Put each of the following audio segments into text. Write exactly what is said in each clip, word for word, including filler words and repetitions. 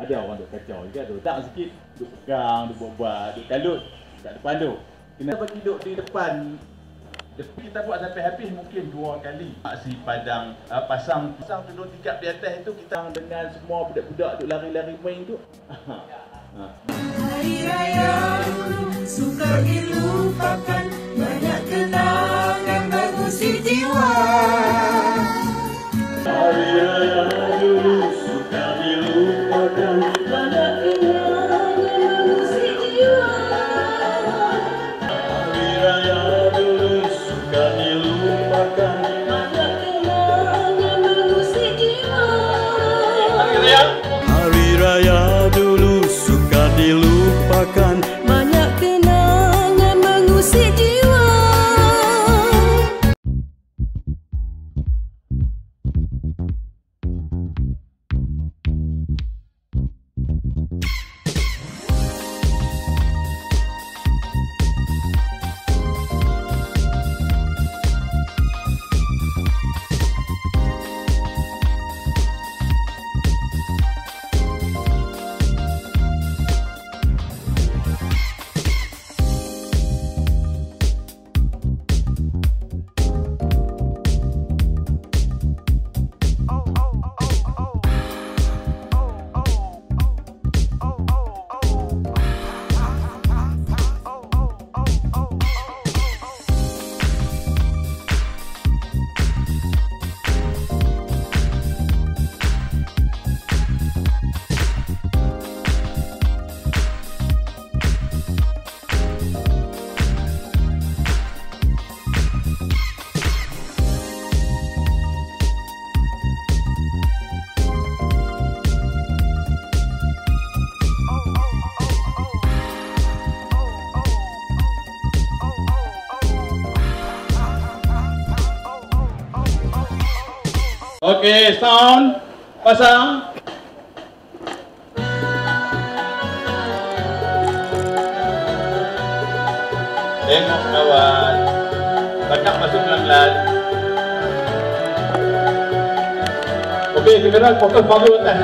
Ada orang duk kacau juga tu. Tak sikit duk pegang, duk buat-buat, duk kalut kat depan tu. Kena bagi duk di depan. Kita buat sampai habis mungkin dua kali. Si padang uh, pasang pasang tu dua tingkat di atas itu kita dengan semua budak-budak duk lari-lari main tu. Ha. Hari raya dulu sukar dilupakan, banyak kenangan mengusik jiwa. Hari raya dulu sukar dilupakan, Banyak kenangan mengusik jiwa. hari raya dulu sukar dilupakan. Banyak kenangan mengusik jiwa. Hari raya dulu sukar dilupakan. Banyak kenangan mengusik jiwa. Okey, sound pasang. Tengok kawan. Cakap masuk pelan-pelan. Okey, kamera fokus baru atas.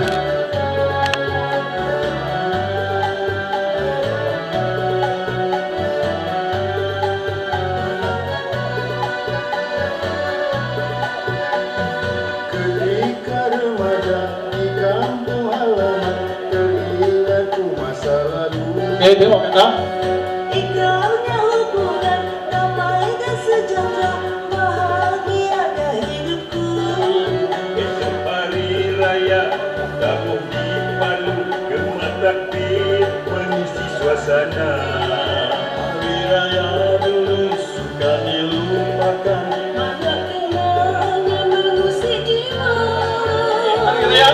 Ketika remaja di kampung halaman, teringatku masa lalu. Okey, tengok kamera. Ikrarnya hubungan damai dan sejahtera, bahagianya hidupku. Esok hari raya, tabuh di Palu, gemar takbir mengisi suasana. Hari raya dulu suka dilupakan. Banyak kenangan mengusik jiwa. Hari raya.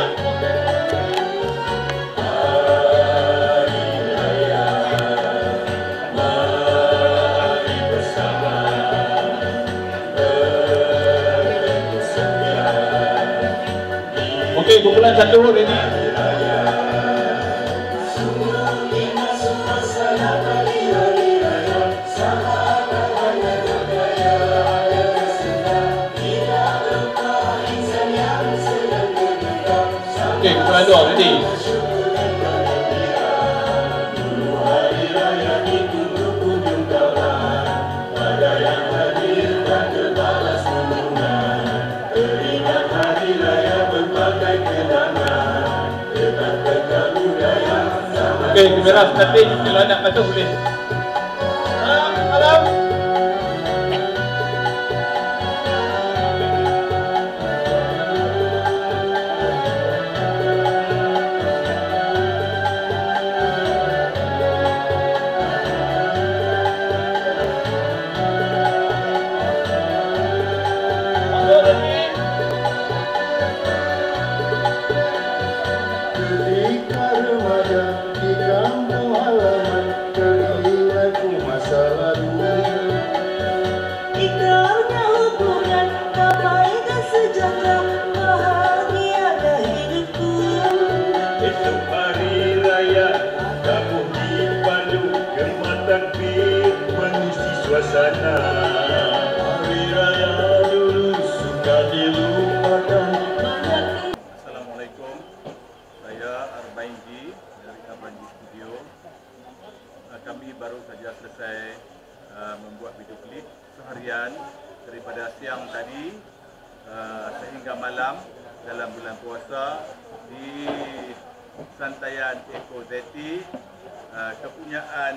Okey, kumpulan satu ready. Okey, kumpulan dua ready. Okey, kamera statik. Kalau nak masuk boleh. Salam, salam. Masuk lagi. Ketika remaja di kampung halaman, teringatku masa lalu. Ikrarnya hubungan damai dan sejahtera, bahagianya hidupku. Esok hari raya, tabuh di Palu, gemar takbir mengisi suasana. Hari raya dulu suka dilupakan. Assalamualaikum. saya Arbainji dari Arbainji Studio. Uh, kami baru saja selesai uh, membuat video klip seharian daripada siang tadi uh, sehingga malam dalam bulan puasa di Santaian Eko Zeti, uh, kepunyaan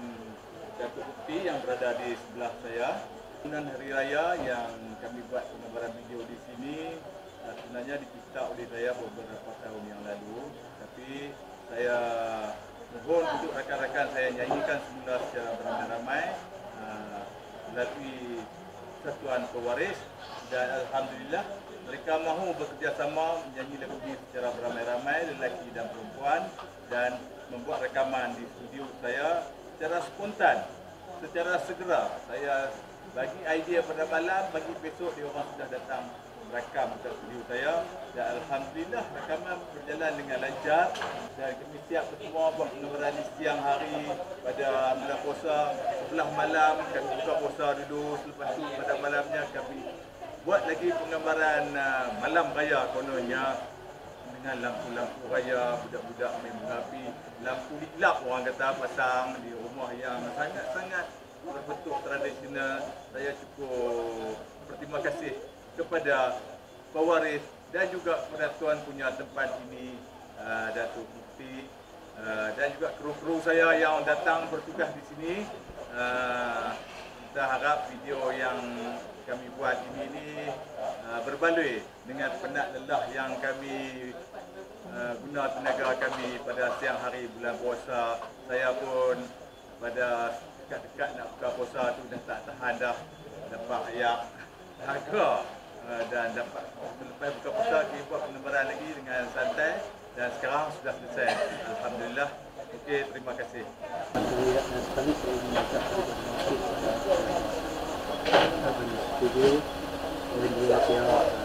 Datuk Bukti yang berada di sebelah saya. Tahunan Hari Raya yang kami buat penggambaran video di sini uh, sebenarnya dicipta oleh saya beberapa tahun yang lalu, tapi saya mohon untuk rakan-rakan saya nyanyikan semula secara beramai-ramai uh, melalui Satuan Pewaris, dan alhamdulillah mereka mahu bekerjasama menyanyi lagu ini secara beramai-ramai, lelaki dan perempuan, dan membuat rekaman di studio saya secara spontan, secara segera. Saya bagi idea pada malam, bagi besok dia orang sudah datang merakam ke studio saya, dan alhamdulillah rakaman berjalan dengan lancar, dan kami siap semua buat penggambaran di siang hari pada bulan puasa. Sebelah malam kami buka puasa dulu, selepas tu pada malamnya kami buat lagi penggambaran uh, malam raya kononnya dengan lampu-lampu raya, budak-budak main mengapi, lampu liklap orang kata pasang di rumah yang sangat-sangat berbentuk tradisional. Saya cukup berterima kasih kepada pewaris dan juga kepada tuan punya tempat ini, uh, Datuk Bukti, uh, dan juga kru-kru saya yang datang bertugas di sini. Uh, kita harap video yang kami buat ini ini uh, berbaloi dengan penat lelah yang kami uh, guna tenaga kami pada siang hari bulan puasa. Saya pun pada dekat-dekat nak buka puasa tu dah tak tahan dah, dapat ayak dahaga, uh, dan dapat selepas buka puasa kita buat penggambaran lagi dengan santai, dan sekarang sudah selesai, alhamdulillah. Okey, terima kasih. Alhamdulillah, dan sekali saya mengucapkan terima kasih kepada Arbainji Studio dan juga pihak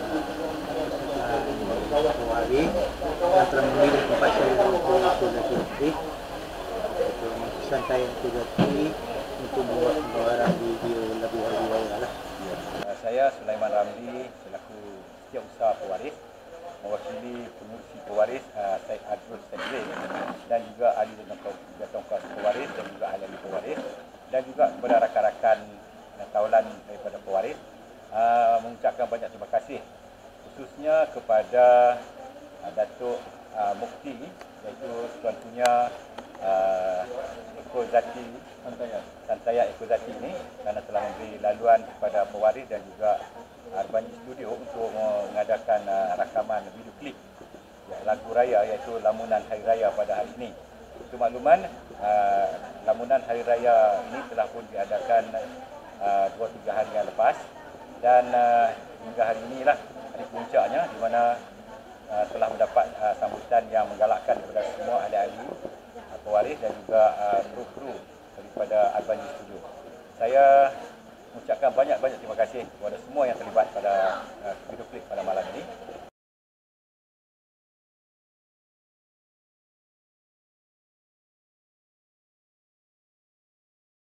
peserta pewaris yang telah memilih tempat saya untuk Eko Zeti, untuk Santaian Eko Zeti, untuk membuat penggambaran video lagu Hari Raya lah. Saya Sulaiman Ramli selaku Setiausaha Pewaris, mewakili pengurusi pewaris uh, Syed Adrus Sedlin, dan juga ahli dan tongkar pewaris dan juga ahli pewaris, dan juga kepada rakan-rakan dan tawalan daripada pewaris, uh, mengucapkan banyak terima kasih khususnya kepada uh, Datuk uh, Mukti, iaitu tuan punya uh, Eko Zeti, Santaian Eko Zeti ini, kerana telah memberi laluan kepada pewaris dan juga Arbainji Studio untuk mengadakan uh, rakaman video klip ya, lagu raya, iaitu lamunan Hari Raya pada hari ini. Untuk makluman, uh, lamunan Hari Raya ini telah pun diadakan uh, dua tiga hari yang lepas, dan uh, hingga hari inilah hari puncaknya, di mana uh, telah mendapat uh, sambutan yang menggalakkan kepada semua ahli-ahli uh, pewaris dan juga uh, kru-kru daripada Arbainji Studio. Saya mengucapkan banyak-banyak terima kasih kepada semua yang terlibat pada uh, video klip pada malam ini.